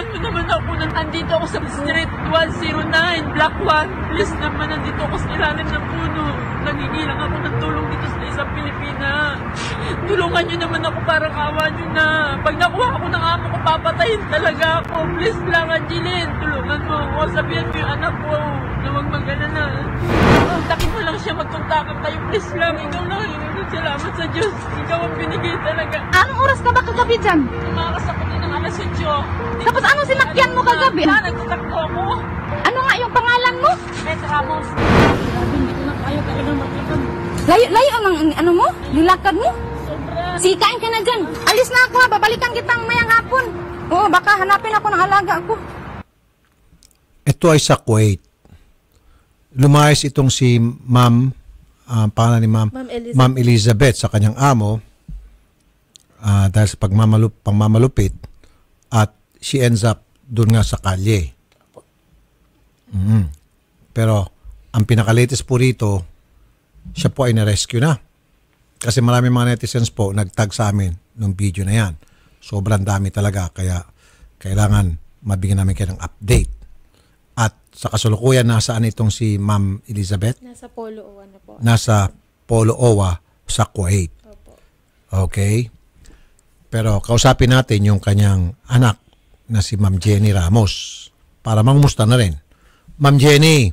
tulungan mo naman ako na nandito ako sa Street 109, Block 1. Please naman, nandito ako sa ilalim ng puno. Nangingilang ako ng tulong dito sa isang Pilipina. Tulungan niyo naman ako para kawa niyo na. Pag nakuha ako ng amo ko, papatayin talaga ako. Please lang, Angeline, tulungan mo ako. Sabihan mo yung anak ko na huwag mag-alala. Kontakin mo lang siya, magkontakan kayo. Please lang, ikaw lang. Salamat sa Diyos. Ikaw ang binigay talaga. Anong oras ka ba kagabi dyan? Tumakas ako din ng alas 8. Tapos anong sinakyan mo kagabi? Nagtatakbo ako. Ano nga yung pangalan mo? Beth Ramos. Grabe, hindi ko na kaya talaga maglakad. Layo ang ano mo? Nilakad mo? Sobra. Sikain ka na dyan. Alis na ako ha, babalikan kitang mayang hapon. Oo, baka hanapin ako ng alaga ko. Ito ay sa Kuwait. Lumayas itong si Ma'am, pangalan ni Ma'am Elizabeth sa kanyang amo dahil sa pangmamalupit at she ends up doon nga sa kalye. Pero ang pinaka-latest po rito, siya po ay na-rescue na. Kasi marami mga netizens po nagtag sa amin ng video na yan. Sobrang dami talaga kaya kailangan mabigyan namin kayo ng update. At sa kasalukuyan, nasaan itong si Ma'am Elizabeth? Nasa Polo Owa na po. Nasa Polo Owa sa Kuwait. Opo. Okay? Pero kausapin natin yung kanyang anak na si Ma'am Jenny Ramos para mangumusta na rin. Ma'am Jenny.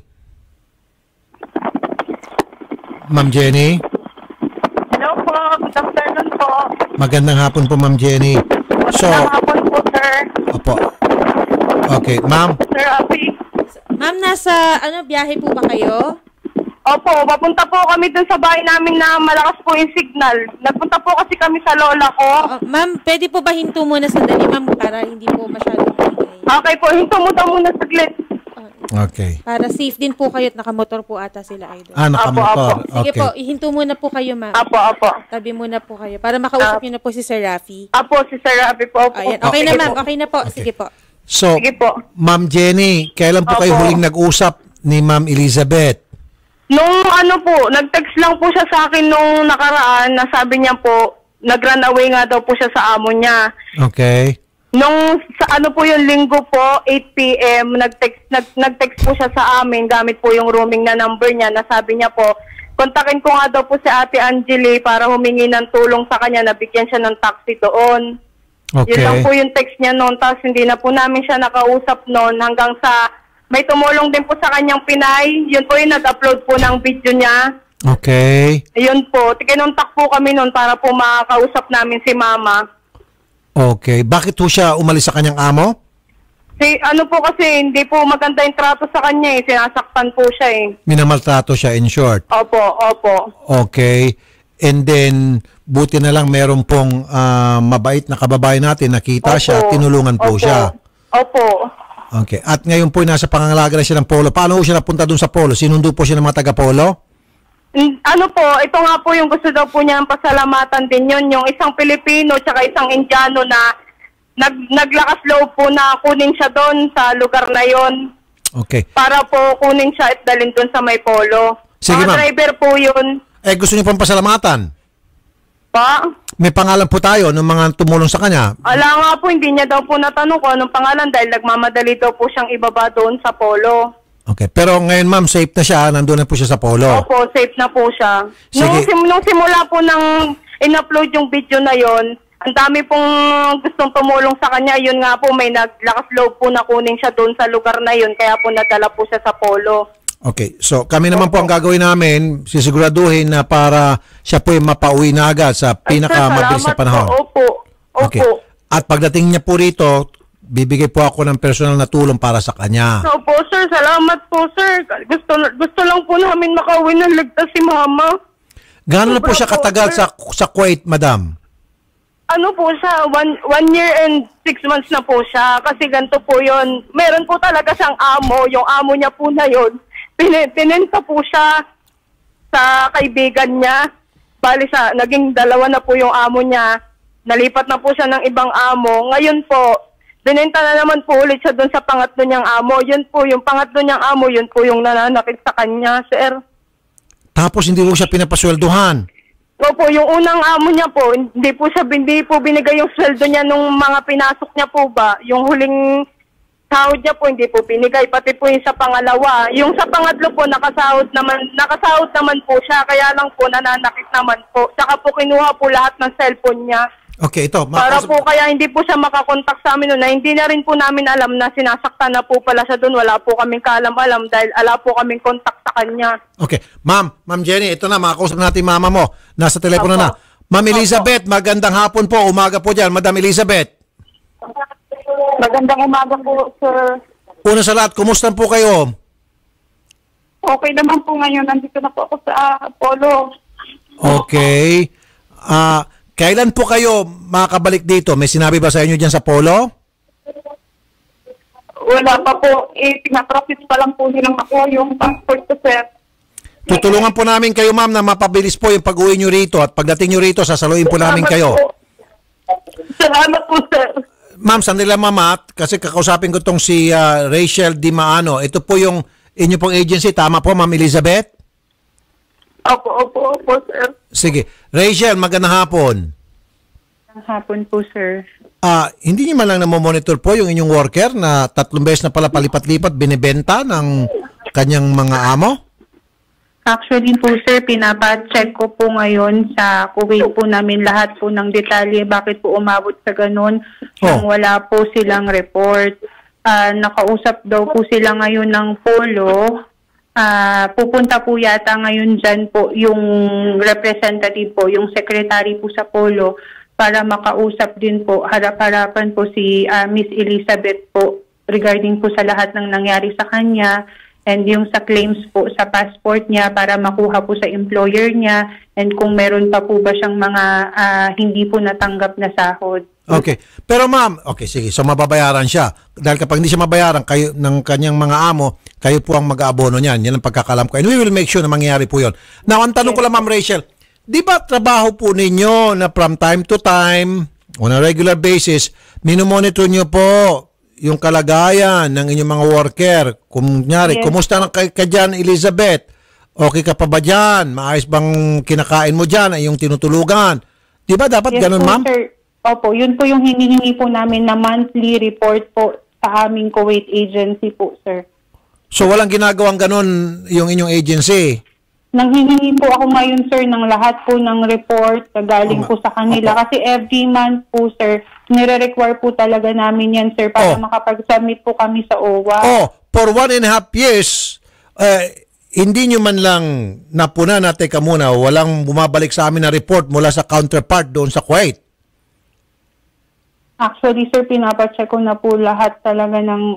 Ma'am Jenny. Hello po. Good afternoon po. Magandang hapon po, Ma'am Jenny. Magandang hapon po, sir. Opo. Okay, Ma'am. Sir Api. Ma'am, nasa biyahe po ba kayo? Opo, papunta po kami dun sa bahay namin na malakas po yung signal. Nagpunta po kasi kami sa lola ko. Ma'am, pwede po ba hinto muna sandali, ma'am, para hindi po masyadong ingay? Okay po, hinto mo daw muna saglit. Okay. Para safe din po kayo at nakamotor po ata sila, idol. Nakamotor. Sige Okay. po, ihinto muna po kayo, ma'am. Apo. Tabi muna po kayo para makausap niyo na po si Sir Rafi. Apo, si Sir Api po. Ayan. Okay na, ma'am. Okay na po. Sige po. So, Sige po. Ma'am Jenny, kailan po kayo Opo. huling nag-usap ni Ma'am Elizabeth? Nung nag-text lang po siya sa akin nung nakaraan na sabi niya po, nag-run away nga daw po siya sa amo niya. Okay. Nung sa po yung linggo po, 8 p.m., nag-text po siya sa amin gamit po yung roaming na number niya na sabi niya po, kontakin ko nga daw po si Ate Angeli para humingi ng tulong sa kanya na bigyan siya ng taxi doon. Okay. Yun lang po yung text niya noon, tapos hindi na po namin siya nakausap noon hanggang sa may tumulong din po sa kanyang Pinay. Yun po yung nag-upload po ng video niya. Okay. Yun po, kinontak po kami noon para po makausap namin si Mama. Okay. Bakit po siya umalis sa kanyang amo? Po kasi hindi po maganda yung trato sa kanya eh. Sinasaktan po siya eh. Minamaltrato siya in short. Opo. Okay. And then, buti na lang meron pong mabait na kababayan natin. Nakita Opo. siya, tinulungan po siya. Opo. Okay. At ngayon po nasa pangangalaga na siya ng polo. Paano po siya napunta doon sa polo? Sinundo po siya ng mga taga-polo? Ito nga po yung gusto daw po niya ng pasalamatan din yun. Yung isang Pilipino tsaka isang Indiano na naglakas loob po na kunin siya doon sa lugar na yon. Okay. Para po kunin siya at dalhin doon sa may polo. Sige, Mga ma'am. driver po yun. Gusto niyo pong pasalamatan? Pa? May pangalan po tayo ng mga tumulong sa kanya. Ala nga po, hindi niya daw po natanong kung anong pangalan dahil nagmamadali daw po siyang ibaba doon sa polo. Okay. Pero ngayon, ma'am, safe na siya. Nandun na po siya sa polo. Opo, safe na po siya. Sige. Nung simula po nang in-upload yung video na yon, ang dami pong gustong tumulong sa kanya. Yun nga po, may naglakas loob po na kunin siya doon sa lugar na yun. Kaya po nadala po siya sa polo. Okay. So, kami naman po ang gagawin namin, sisiguraduhin na para siya po ay mapauwi na agad sa pinakamabilis na panahon. Opo. Okay. At pagdating niya po rito, bibigay po ako ng personal na tulong para sa kanya. Opo, sir. Salamat po, sir. Gusto lang po namin makauwi ng ligtas si Mama. Gaano na po siya katagal sa Kuwait, madam? Po siya, one year and 6 months na po siya. Kasi ganito po yun. Meron po talaga siyang amo. Yung amo niya po na yun, pinenta po siya sa kaibigan niya. Bali naging dalawa na po yung amo niya. Nalipat na po siya ng ibang amo. Ngayon po, binenta na naman po ulit siya doon sa pangatlo niyang amo. Yun po, yung pangatlo niyang amo, yun po yung nananakit sa kanya, sir. Tapos hindi po siya pinapasweldohan. Opo, yung unang amo niya po, hindi po binigay yung sweldo niya nung mga pinasok niya po ba. Yung huling sahod niya po hindi po binigay, pati po yung sa pangalawa. Yung sa pangatlo po, nakasahod naman po siya, kaya lang po nananakit naman po. Saka po kinuha po lahat ng cellphone niya. Okay, ito. Para po kaya hindi po siya makakontak sa amin noon, na hindi na rin po namin alam na sinasaktan na po pala siya doon. Wala po kaming kaalam-alam dahil ala po kaming kontak sa kanya. Okay. Ma'am Jenny, ito na, makakusap natin mama mo. Nasa telepono Opo. na. Ma'am Elizabeth, magandang hapon po. Umaga po dyan. Madam Elizabeth. Magandang umaga po, sir. Una sa lahat, kumusta po kayo? Okay naman po ngayon. Nandito na po ako sa Apollo. Okay. Kailan po kayo makakabalik dito? May sinabi ba sa inyo dyan sa Polo? Wala pa po. Pinaprocess pa lang po nilang ako yung passport ko, sir. Tutulungan po namin kayo, ma'am, na mapabilis po yung pag-uwi nyo rito at pagdating nyo rito, sasaluin po namin kayo. Salamat po, sir. Ma'am, sandali lang, ma'am, kasi kakausapin ko tong si Rachel Di Maano. Ito po yung inyo pong agency. Tama po, ma'am Elizabeth? Opo, sir. Sige. Rachel, magandang hapon. Hapon po, sir. Hindi niyo man lang namomonitor po yung inyong worker na 3 beses na pala palipat-lipat binibenta ng kanyang mga amo? Actually po, sir, pinapacheck ko po ngayon sa Kuwait po namin lahat po ng detalye bakit po umabot sa ganun nang wala po silang report. Nakausap daw po sila ngayon ng Polo. Pupunta po yata ngayon dyan po yung representative po, yung secretary po sa Polo para makausap din po, harap-harapan po si Miss Elizabeth po regarding po sa lahat ng nangyari sa kanya and yung sa claims po sa passport niya para makuha po sa employer niya and kung meron pa po ba siyang mga hindi po natanggap na sahod. Okay. Pero ma'am, okay, sige. So mababayaran siya. Dahil kapag hindi siya mabayaran kayo, ng kanyang mga amo, kayo po ang mag-aabono niyan. Yan ang pagkakalam ko. And we will make sure na mangyari po yun. Now, ang tanong ko lang, ma'am Rachel, di ba trabaho po ninyo na from time to time, on a regular basis, minomonitor nyo po yung kalagayan ng inyong mga worker? Kunyari, kumusta na ka dyan, Elizabeth? Okay ka pa ba dyan? Maayos bang kinakain mo dyan ay yung tinutulugan? Di ba dapat ganun, ma'am? Sir. Opo, yun po yung hinihingi po namin na monthly report po sa aming Kuwait agency po, sir. So walang ginagawang ganun yung inyong agency? Nanghihingi po ako ngayon, sir, ng lahat po ng report na galing po sa kanila. Kasi every month po, sir, nire-require po talaga namin yan, sir, para makapag-submit po kami sa OWA. For 1.5 years, hindi nyo man lang napuna na, teka muna, walang bumabalik sa amin na report mula sa counterpart doon sa Kuwait? Actually, sir, pinapacheck ko na po lahat talaga ng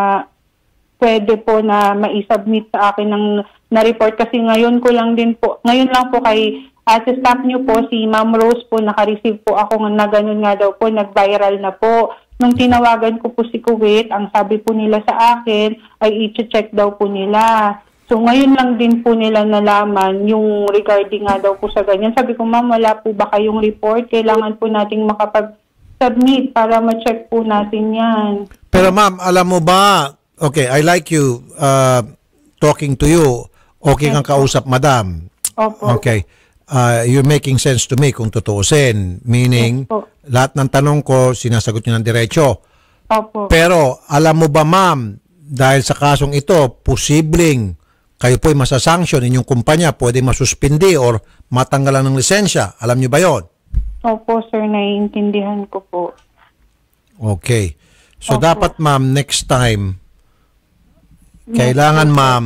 pwede po na ma-submit sa akin ng na-report. Kasi ngayon lang po kay sa staff niyo po, si Ma'am Rose po, naka-receive po ako na ganun nga daw po, nag-viral na po. Nung tinawagan ko po si Kuwait, ang sabi po nila sa akin ay i-check daw po nila. So ngayon lang din po nila nalaman yung regarding nga daw po sa ganyan. Sabi ko, ma'am, wala po ba kayong report? Kailangan po nating makapag-submit para ma-check po natin yan. Pero ma'am, alam mo ba, okay, I like you talking to you. Okay kang kausap, madam. Opo. Okay. You're making sense to me kung tutuusin. Meaning, lahat ng tanong ko, sinasagot nyo ng diretso. Opo. Pero, alam mo ba ma'am, dahil sa kasong ito, posibleng kayo po'y masasanction, inyong kumpanya, pwede masuspindi or matanggalan ng lisensya. Alam nyo ba yon? Opo, sir, naiintindihan ko po. Okay. So, dapat ma'am, next time, kailangan ma'am,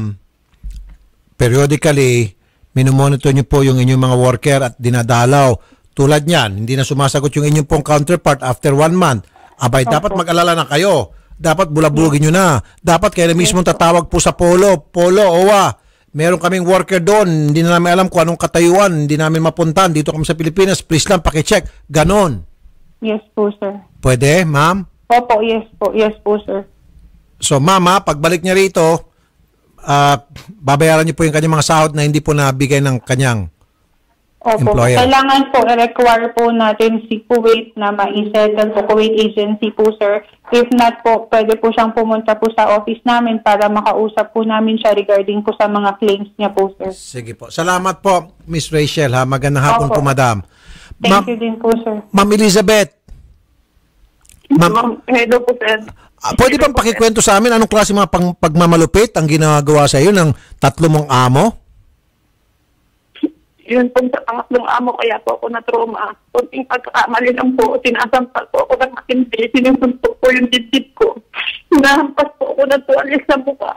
periodically, minomonitor nyo po yung inyong mga worker at dinadalaw. Tulad niyan, hindi na sumasagot yung inyong pong counterpart after 1 month. Abay, dapat mag-alala na kayo. Dapat bulabugin nyo na. Dapat kayo na mismo tatawag po sa Polo. Polo, OWA, meron kaming worker doon. Hindi na namin alam kung anong katayuan. Hindi namin mapuntahan. Dito kami sa Pilipinas. Please lang, pakicheck. Ganon. Yes po, sir. Pwede, ma'am? Opo, yes po. Yes po, sir. So, mama, pagbalik niya rito, babayaran niyo po yung kanyang mga sahod na hindi po nabigay ng kanyang employer. Kailangan po, i-require po natin si Kuwait na ma-settle po, Kuwait agency po, sir. If not po, pwede po siyang pumunta po sa office namin para makausap po namin siya regarding po sa mga claims niya po, sir. Sige po. Salamat po, Miss Rachel. Magandang hapon po, madam. Thank you din po, sir. Ma'am Elizabeth, Ma'am, Hello po, sir. Pwede bang pakikwento sa amin anong klase mga pagmamalupit ang ginagawa sa iyo ng tatlo mong amo? Yun po sa pangatlong amo, kaya po ako na-trauma. Kunting pagkakamali lang po, sinasampal po ako ng matindi, sinusuntok po yung dibdib ko. Hinahampas po ako ng tuwalis sa mukha.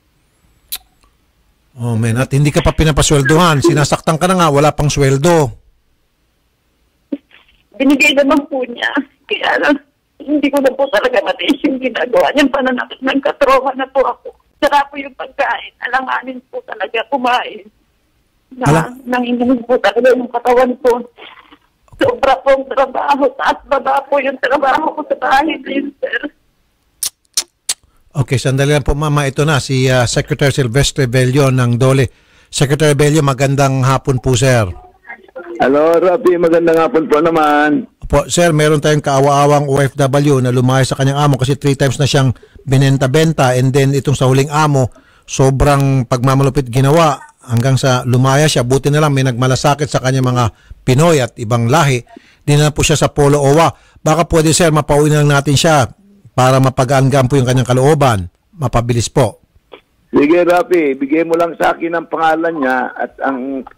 Oh man, at hindi ka pa pinapasweldohan. Sinasaktan ka na nga, wala pang sweldo. Binigay naman po niya. Kaya lang, hindi ko na po talaga matiis yung ginagawa niya. Pananakit ng katrauma na po ako. Saka po yung pagkain. Alanganin po talaga kumain. Nanginginig po talaga yung katawan ko. Sobra pong trabaho. Taas baba po yung trabaho ko sa bahay din, sir. Okay, sandali lang po mama. Ito na si Secretary Silvestre Bello ng DOLE. Secretary Bello, magandang hapon po sir. Hello, Rafi. Magandang hapon po naman. Po, sir, meron tayong kaawa-awang OFW na lumaya sa kanyang amo kasi 3 times na siyang binenta-benta and then itong sa huling amo, sobrang pagmamalupit ginawa hanggang sa lumaya siya. Buti na lang may nagmalasakit sa kanyang mga Pinoy at ibang lahi. Dinala po siya sa Polo OWA. Baka pwede sir, mapauwi na lang natin siya para mapagaan po yung kanyang kalooban. Mapabilis po. Sige, Rafi. Bigay mo lang sa akin ang pangalan niya at ang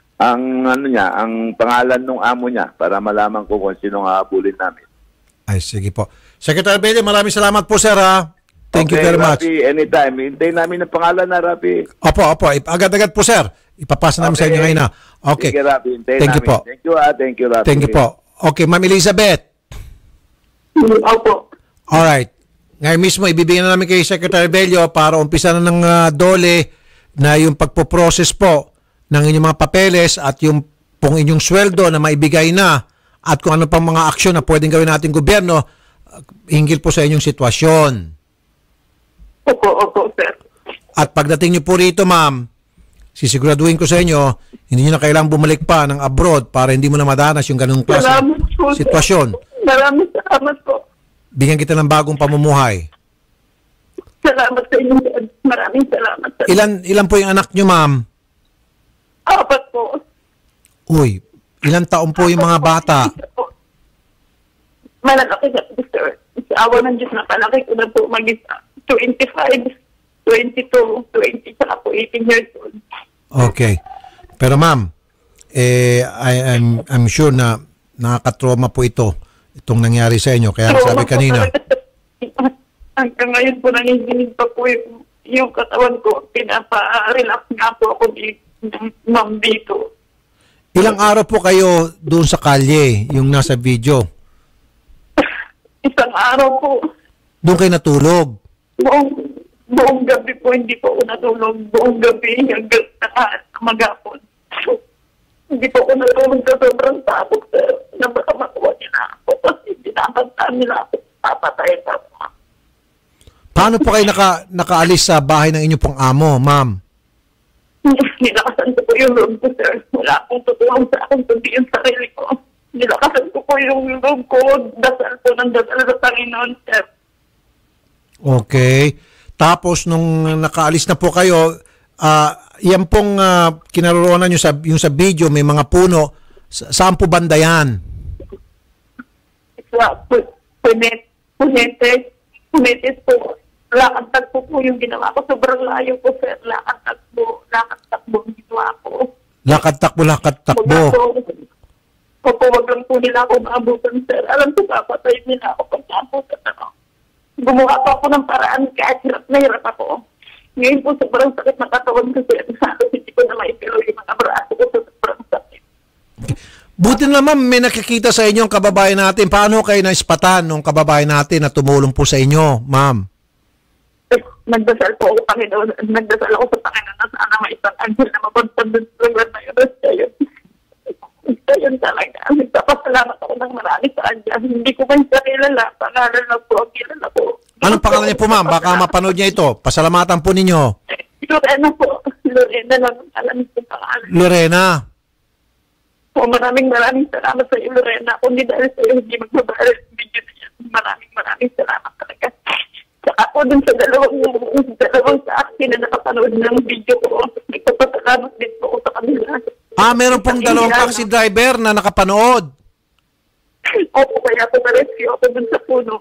pangalan ng amo niya para malaman ko kung sino nga habulin namin. Ay, sige po. Secretary Bello, maraming salamat po sir ha. Thank you very much. Rafi, anytime. Hintayin namin ang pangalan na, Rafi. Opo. Agad-agad po sir. Ipapasa namin sa inyo ngayon na. Okay. Sige, Rafi. Hintayin Thank you namin. po. Thank you, Thank you, Rafi. Thank you po. Okay, Ma'am Elizabeth. Opo. Alright. Ngayon mismo, ibibigyan na namin kay Secretary Bello para umpisa na ng DOLE na yung pagpo-process po ng inyong mga papeles at yung pong inyong sweldo na maibigay na at kung ano pang mga aksyon na pwedeng gawin natin gobyerno hinggil po sa inyong sitwasyon. Opo, sir. At pagdating niyo po rito, ma'am, sisiguraduhin ko sa inyo, hindi niyo na kailangang bumalik pa ng abroad para hindi mo na madanas yung ganung klase sitwasyon. Maraming salamat po. Bigyan kita ng bagong pamumuhay. Salamat sa inyo, sir. Maraming salamat, sir. Ilan po yung anak niyo, ma'am? 4 po. Uy, ilang taon po yung mga bata? Malalaki na po, sir. Sa awa ng Diyos na palaki ko na po mag-isa. 25, 22, 20, saka po 18 years old. Okay. Pero ma'am, I'm sure na nakakatrauma po itong nangyari sa inyo. Kaya sabi kanina. Hanggang ngayon po nanginginig pa po yung katawan ko. Pinapa-relax nga po ako ma'am dito. Ilang araw po kayo doon sa kalye, yung nasa video? Isang araw po. Doon kayo natulog? Buong gabi po, hindi po ako natulog. Buong gabi hanggang magapon. Hindi po ako natulog sa sobrang takot, sir. Na baka makuha nila ako kasi binabantaan nila ako. Papatayin ako. Paano po kayo nakaalis sa bahay ng inyong pong amo, ma'am? Nilakasan ko po yung loob ko, sir. Wala akong tutulong sa akin kundi yung sarili ko. Nilakasan ko po yung loob ko. Dasal po ng dasal sa Panginoon, sir. Okay. Tapos nung nakaalis na po kayo, yan pong kinaroroonan nyo yung sa video, may mga puno. Saan po banda yan? Punetes po. Lakad-tag po yung ginawa ko. Sobrang layo po, sir. Lakad-takbo ang ginawa ko. Lakad-takbo. Opo, wag lang po nila ako maabutan, sir. Alam ko, papatay nila ako pagkabutan ako. Gumawa pa ako ng paraan kahit hirap na hirap ako. Ngayon po, sobrang sakit na katawan ko, sir. Hindi ko na maipilo yung mga braso ko. Sobrang sakit. Buti naman may nakikita sa inyo ang kababayan natin. Paano kayo naispatan ng kababayan natin na tumulong po sa inyo, ma'am? Nagdasal po ako, Panginoon. Nagdasal ako sa Panginoon na sana may isang angel na mapunta doon sa lugar na yun. Yun talaga. Nagpapasalamat ako ng marami sa kanya. Hindi ko man siya kilala. Pangalan lang po ang kilala ko. Anong pangalan niya po, ma'am? Baka mapanood niya ito. Pasalamatan po ninyo. Lorena po. Lorena lang alam ko pangalan. Lorena. Po, maraming salamat sa iyo, Lorena. Kung hindi dahil sa iyo, hindi magbabayad ang video na yan. Maraming salamat talaga. Saka po dun sa dalawang sa akin na nakapanood ng video ko. Nagpapasalamat din po ako sa kanila. Meron pong dalawang taxi driver na nakapanood. Opo, kaya po na-rescue ako dun sa puno.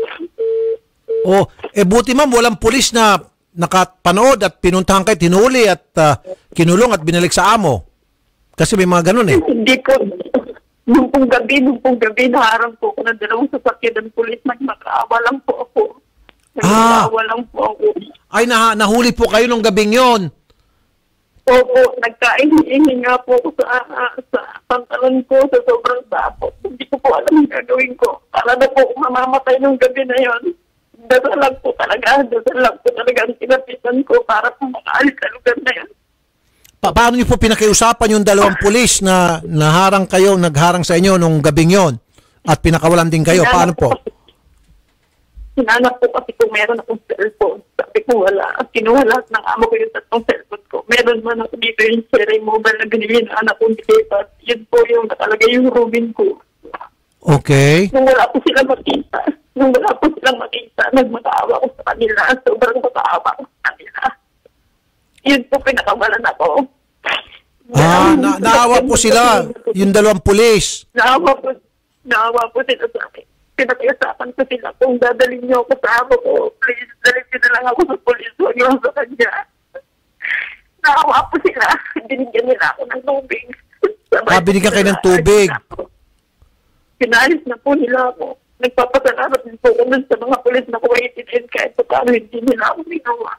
Oh, buti ma'am, walang pulis na nakapanood at pinuntahan kayo, tinuli at kinulong at binalik sa amo. Kasi may mga ganun eh. Hindi po. Nung pong gabi, naharang po ako ng dalawang sasakyan ng pulis. Nagmakaawa lang po ako. Nagmakaawa lang po ako. Ay, nahuli po kayo nung gabing yon. Opo, nagkaingi nga po ako sa pantalon ko sa sobrang sapot. Hindi ko po alam yung gagawin ko. Para na po mamamatay nung gabi na yon. Dasal lang po talaga ang tinapitan ko para po makaalis sa lugar na yan. Paano niyo po pinakiusapan yung dalawang pulis na nagharang sa inyo nung gabing yon at pinakawalan din kayo? Paano po? Sinanap po kasi kung meron akong cellphone. Sabi ko wala. At kinuha lahat ng amo ko yung tatlong cellphone ko. Meron man ako dito yung Cherry Mobile na ganyan na anak kong dilipat. Yun po yung nakalagay yung Rubin ko. Okay. Nung wala po silang makita, nagmakaawa ko sa kanila. Sobrang makaawa ko sa kanila. Yun po pinakawalan ako. Naawa po sila, yung dalawang pulis. Naawa po sila sa akin. Pinakiusapan ko sila kung dadalhin niyo ako sa amo ko. Please, dalhin niyo na lang ako sa pulis. Huwag niyo sa kanya. Naawa po sila. Binigyan nila ako ng tubig. Binigyan kayo ng tubig? Pinalis na po nila ako. Nagpapasalamat din po kung sa mga pulis na kuwaitin kahit pa paano hindi nila ako ginawa.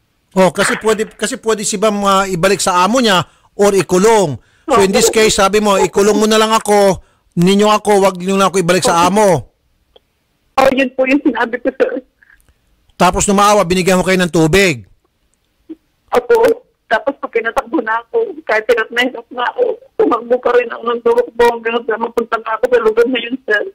Kasi pwede si Bam ibalik sa amo niya or ikulong. So in this case, sabi mo, ikulong mo na lang ako, ninyo ako, wag niyo lang ako ibalik sa amo. Yun po yung sinabi ko, sir. Tapos numaawa, binigyan mo kayo ng tubig. Opo. Tapos pag pinatakbo na ako, kahit pinatnahirap na ako, tumakbo ka rin ako ng tumakbo hanggang sa mapunta na ako sa lugar na yun, sir.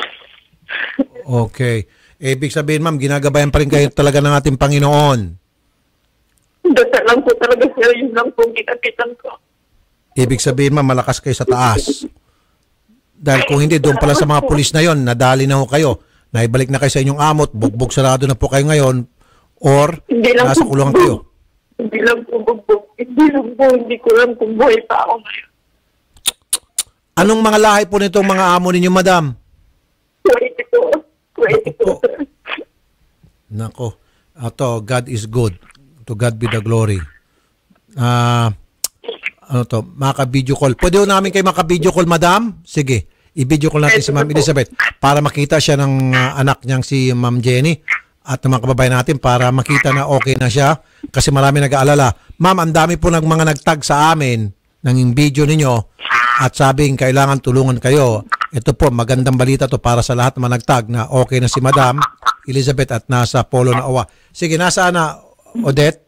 Okay. Ibig sabihin, ma'am, ginagabayan pa rin kayo talaga ng ating Panginoon. Dasal lang po talaga, sir. Yun lang po kinakitan ko. Ibig sabihin, ma'am, malakas kayo sa taas. Dahil kung hindi, doon pala sa mga pulis na yon, nadali na ho kayo. Naibalik na kayo sa inyong amot, bugbog sarado na po kayo ngayon, or nasa kulungan kayo. Hindi lang po bugbog. Hindi ko lang kung buhay pa ako ngayon. Anong mga lahi po nitong mga amo ninyo, madam? Kuwaiti po, sir. Nako. Ito, God is good. To God be the glory. Maka-video call. Pwede ho namin kayo maka-video call, madam? Sige. I-video call natin si Ma'am Elizabeth para makita siya ng anak niyang si Ma'am Jenny at ng mga kababayan natin para makita na okay na siya kasi marami nag-aalala. Ma'am, ang dami po ng mga nagtag sa amin ng video ninyo at sabing kailangan tulungan kayo. Ito po, magandang balita to para sa lahat ng mga nagtag na okay na si Madam Elizabeth at nasa polo na OWA. Sige, nasaan na, Odette?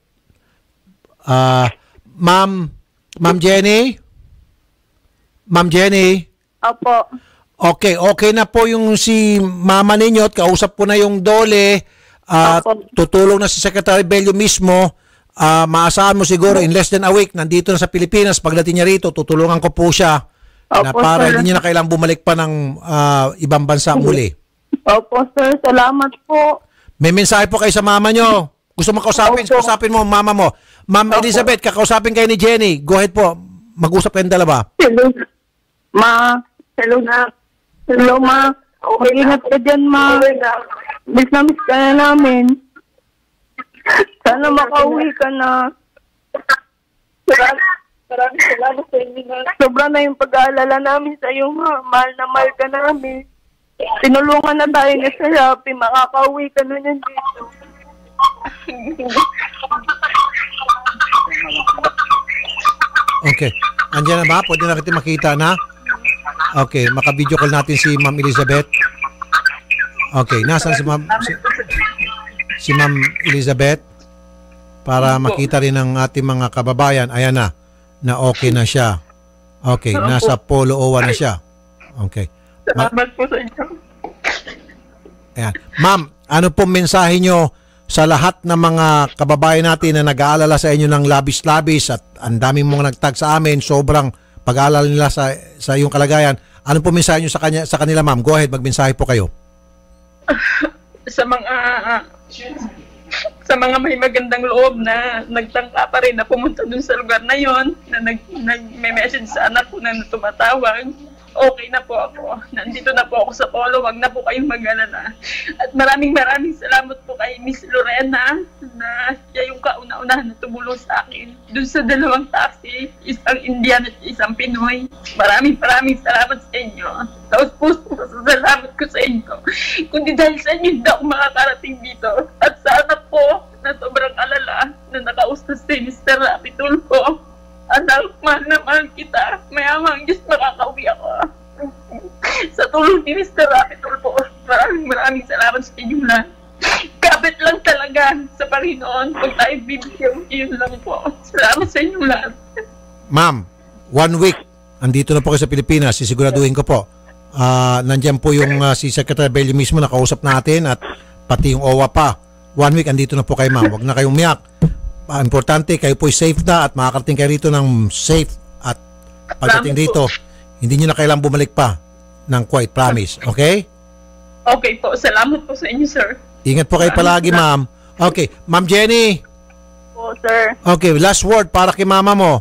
Ma'am Jenny? Ma'am Jenny? Opo. Okay na po yung si mama ninyo at kausap po na yung Dole at tutulong na si Secretary Bello mismo. Maasahan mo siguro in less than a week nandito na sa Pilipinas. Pagdating niya rito, tutulungan ko po siya na para hindi niya na kailangang bumalik pa ng ibang bansa muli. Opo, sir. Salamat po. May mensahe po kayo sa mama nyo. Gusto mo kausapin mo mama mo. Ma'am Elizabeth, kakausapin kayo ni Jenny. Go ahead po. Mag-usap kayong dalawa. Hello, ma. Hello na. Hello, ma. Okay, ingat ka dyan, ma. Miss na miss ka na namin. Sana makauwi ka na. Maraming salamat sa inyo na. Sobra na yung pag-aalala namin sa iyo, ma. Mahal na mahal ka namin. Tinulungan na tayo ni Sir Happy. Makakauwi ka na yan dito. Okay. Andiyan na ba? Pwede na kita makita na? Okay. Maka-video call natin si Ma'am Elizabeth. Okay. Nasaan si Ma'am Elizabeth? Para makita rin ng ating mga kababayan. Ayan na. Na okay na siya. Okay. Nasa Polo OWA na siya. Okay. Salamat po sa inyo. Ayan. Ma'am, ano pong mensahe nyo sa lahat ng mga kababayan natin na nag-aalala sa inyo ng labis-labis at ang daming mga nagtag sa amin, sobrang pag-aalala nila sa iyong kalagayan. Ano po mensahe nyo sa kanila, ma'am? Go ahead, magmensahe po kayo. Sa mga may magandang loob na nagtangka pa rin na pumunta dun sa lugar na yon, na nag-message sa anak ko na tumatawag. okay na po ako. Nandito na po ako sa polo. Wag na po kayong mag-alala. At maraming salamat po kay Miss Lorena na siya yung kauna-unahan na tumulong sa akin. Doon sa 2 taxi, isang Indian at isang Pinoy. Maraming salamat sa inyo. Tapos puso salamat ko sa inyo. Kundi dahil sa inyo, hindi ako makakarating dito. At sana po na sobrang alala na nakausap si Mr. Rapi Tulfo. Anak, mahal na mahal kita. Mayamang Diyos makakauwi ako. Sa tulong ni Mr. Rapi Tulfo, maraming salamat sa inyo lahat. Kapit lang talaga sa Panginoon. Kung tayo bibigyan, yun lang po. Salamat sa inyo lahat. Ma'am, 1 week, andito na po kayo sa Pilipinas. Sisiguraduhin ko po. Nandiyan po yung si Secretary Bello mismo nakausap natin at pati yung OWA pa. 1 week, andito na po kayo, ma'am. Huwag na kayong umiyak. Importante, kayo po safe na at makakarating kayo rito ng safe at pagdating dito, hindi nyo na kailangang bumalik pa ng Kuwait, promise. Okay? Okay po. Salamat po sa inyo, sir. Ingat po kayo palagi, ma'am. Okay. Ma'am Jenny. Po, sir. Okay, last word para kay mama mo.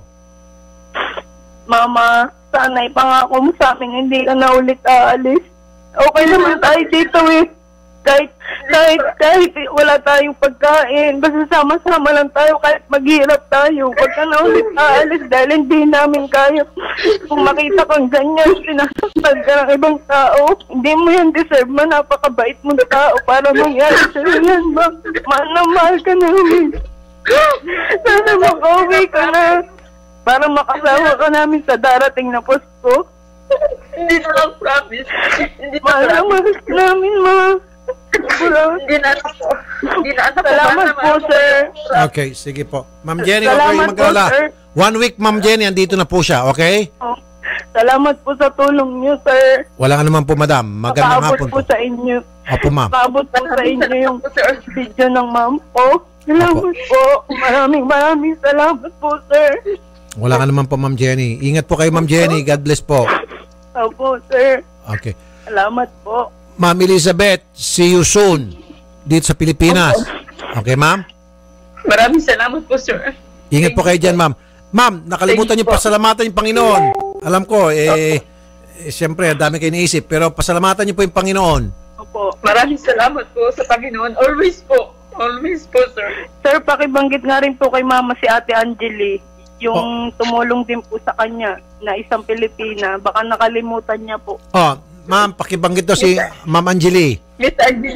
Mama, sana ipangako mo sa amin, hindi ka na ulit aalis. Okay naman tayo dito eh. Kahit wala tayong pagkain, basta sama-sama lang tayo kahit maghirap tayo. Huwag ka na ulit aalis dahil hindi namin kaya. Kung makita kang ganyan, sinasaktan ka ng ibang tao, hindi mo yan deserve man. Napakabait mo na tao para mangyari sa'yo yan, ba? Mahal na mahal ka namin. Sana mag-uwi ka na para makasama ka namin sa darating na posto. Hindi na lang, promise. Mahal na mahal ka namin, ma. Hindi na ako. Salamat po, sir. Okay, sige po. Ma'am Jenny, huwag kayong Salamat po, mag-alala. sir. 1 week, Ma'am Jenny, andito na po siya, okay? Salamat po sa tulong niyo, sir. Walang anuman po, madam. Magandang Paabot hapon po po. sa inyo. Opo, ma'am. Paabot po sa inyo yung video ng ma'am ko. Salamat po. Maraming salamat po, sir. Walang anuman po, Ma'am Jenny. Ingat po kayo, Ma'am Jenny. God bless po. Opo, sir. Okay. Salamat po. Ma'am Elizabeth, see you soon dito sa Pilipinas. Okay, ma'am? Maraming salamat po, sir. Ingat po kayo dyan, ma'am. Ma'am, nakalimutan niyo pasalamatan yung Panginoon. Alam ko, siyempre, dami kayo iniisip, pero pasalamatan niyo po yung Panginoon. Opo. Maraming salamat po sa Panginoon. Always po. Always po, sir. Sir, pakibanggit nga rin po kay mama si Ate Angeli. Yung tumulong din po sa kanya na isang Pilipina. Baka nakalimutan niya po. Oh, ma'am, pakibanggit daw si Ma'am Angeli. Miss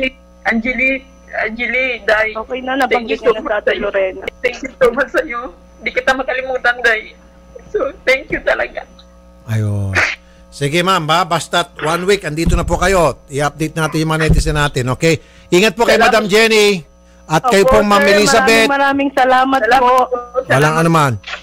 Angeli, Day. Okay na, nabanggit niya na sa Ate Lorena. Thank you so much sa iyo. Hindi kita makalimutan, Day. So, thank you talaga. Ayun. Sige, ma'am, basta 1 week, andito na po kayo. I-update natin yung mga netizen natin, okay? Ingat po kay Madam Jenny. At kayo Opo, pong Ma'am sir, Elizabeth. Maraming salamat po. Walang anuman.